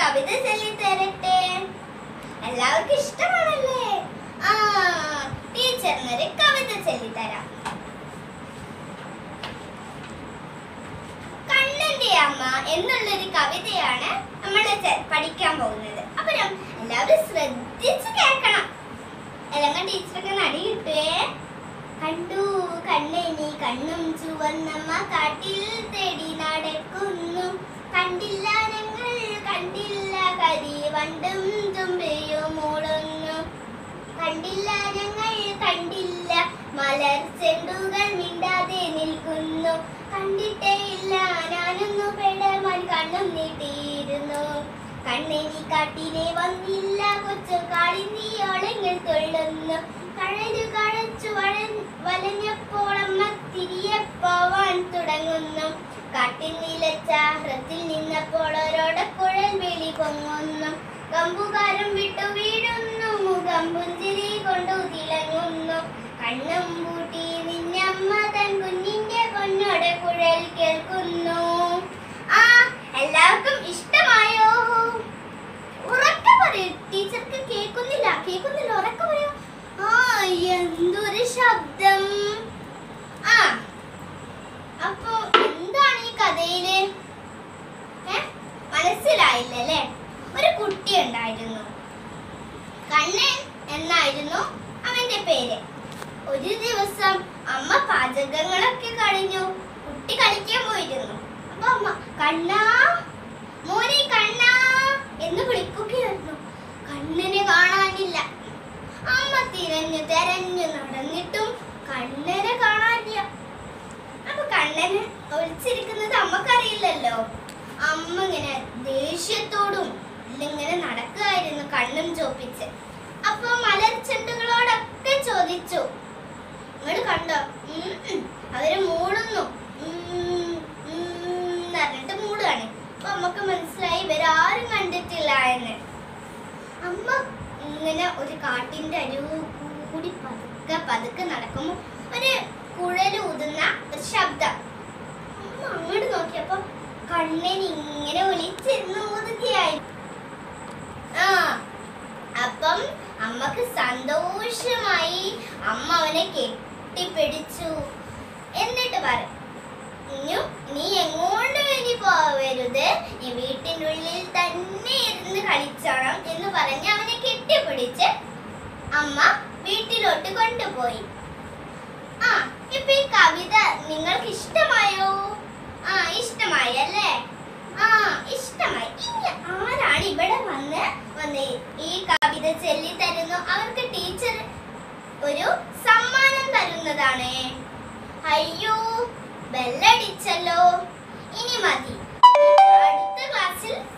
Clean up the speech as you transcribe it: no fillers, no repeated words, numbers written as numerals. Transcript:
കവിത ചൊല്ലി തരട്ടെ. എല്ലാവർക്കും ഇഷ്ടമാണല്ലേ? ടീച്ചറിനൊരു കവിത ചൊല്ലിത്തരാം. കണ്ണന്റെ അമ്മ എന്നുള്ളൊരു കവിതയാണ് നമ്മൾ പഠിക്കാൻ പോകുന്നത്. അപ്പൊ എല്ലാവരും ശ്രദ്ധിച്ച് കേൾക്കണം. അല്ലെങ്കിൽ ടീച്ചർക്ക് നടി കിട്ടുവേ. കണ്ടു കണ്ണേനി കണ്ണും ചുവന്നമ്മ കാട്ടിൽ തേടി നടക്കുന്നു. കണ്ടില്ല ഞങ്ങൾ കണ്ടില്ല കരിവണ്ടും തുമ്പയും മൂളുന്നു. കണ്ടില്ല ഞങ്ങൾ കണ്ടില്ല മലർ ചെണ്ടുകൾ മിണ്ടാതെ നിൽക്കുന്നു. കണ്ടിട്ടേ ഇല്ല ഞാനൊന്നു പെടമാൻ കണ്ണും നീട്ടിയിരുന്നു. കണ്ണേനി കാട്ടിലെ വന്നില്ല കൊച്ചു കാളിന്തിയോളങ്ങൾ തൊള്ളുന്നു. കഴലു കഴച്ചു വലഞ്ഞപ്പോൾ അമ്മ തിരികെ പോവാൻ തുടങ്ങുന്നു. കാട്ടിൽ നിലച്ചാഹ്രത്തിൽ നിന്നപ്പോൾ ഒരോടക്കുഴൽ വിളി പൊങ്ങുന്നു. കമ്പുകാരം വിട്ടു വീഴുന്നു. മുഖം പുഞ്ചിരി കൊണ്ടു തിളങ്ങുന്നു. കണ്ണും പൂട്ടി നിന്നമ്മ തൻ കുഞ്ഞിന്റെ പൊന്നോടെ കുഴൽ കേൾക്കുന്നു. എല്ലാവർക്കും ഇഷ്ടമായോ? ഉറക്കെ പറയൂ. ടീച്ചർക്ക് കേൾക്കുന്നില്ല. ഉറക്കെ പറയൂ. എന്തൊരു ശബ്ദം. അപ്പൊ എന്താണ് ഈ കഥയില്? മനസ്സിലായില്ലല്ലേ? ഒരു കുട്ടി ഉണ്ടായിരുന്നു. കണ്ണൻ എന്നായിരുന്നു അവന്റെ പേര്. ഒരു ദിവസം അമ്മ പാചകങ്ങളൊക്കെ കഴിഞ്ഞു. കുട്ടി കളിക്കാൻ പോയിരുന്നു. അപ്പൊ അമ്മ കണ്ണാ മോനെ കണ്ണാ എന്ന് വിളിക്കുകയായിരുന്നു. കണ്ണനെ കാണാനില്ല. അമ്മ തിരഞ്ഞു നടന്നിട്ടും കണ്ണനെ കാണാനില്ല. അപ്പൊ കണ്ണന് ഒളിച്ചിരിക്കുന്നത് അമ്മക്കറിയില്ലല്ലോ. അമ്മ ഇങ്ങനെ ദേഷ്യത്തോടും ഇങ്ങനെ നടക്കുകയായിരുന്നു, കണ്ണും ചോപ്പിച്ച്. അപ്പൊ മലർച്ചെണ്ടുകളോടൊക്കെ ചോദിച്ചു, നിങ്ങൾ കണ്ടോ? അവര് മൂടുന്നു പറഞ്ഞിട്ട് മൂടുകയാണ്. അപ്പൊ അമ്മക്ക് മനസ്സിലായി ഇവരാരും കണ്ടിട്ടില്ല എന്ന്. അമ്മ ഇങ്ങനെ ഒരു കാട്ടിന്റെ അരിവ് കൂടി പതുക്കെ നടക്കുമ്പോ ഒരു കുഴൽ ഊതുന്ന ഒരു ശബ്ദം. അമ്മ അങ്ങോട്ട് നോക്കിയപ്പോ കണ്ണൻ ഇങ്ങനെ വിളിച്ചിരുന്ന് ഊതുകയായി. അപ്പം അമ്മക്ക് സന്തോഷമായി. അമ്മ അവനെ കെട്ടിപ്പിടിച്ചു. എന്നിട്ട് പറഞ്ഞു, നീ എങ്ങോട്ടും ഇനി പോവരുത്, നീ വീട്ടിൻ്റെ ഉള്ളിൽ തന്നെ ഇരുന്ന് കളിച്ചോണം എന്ന് പറഞ്ഞ് അവനെ കെട്ടിപ്പിടിച്ച് അമ്മ വീട്ടിലോട്ട് കൊണ്ടുപോയി. ഇപ്പൊ ഈ കവിത നിങ്ങൾക്ക് ഇഷ്ടമായോ? ഇഷ്ടമായി അല്ലേ? ഇഷ്ടമായി. ഇനി ആരാണ് ഇവിടെ വന്ന് ഈ കവിത ചൊല്ലി തരുന്നു? അവർക്ക് ടീച്ചർ ഒരു സമ്മാനം തരുന്നതാണ്. അയ്യോ, ബെല്ലടിച്ചല്ലോ. ഇനി മതി. അടുത്ത ക്ലാസ്സിൽ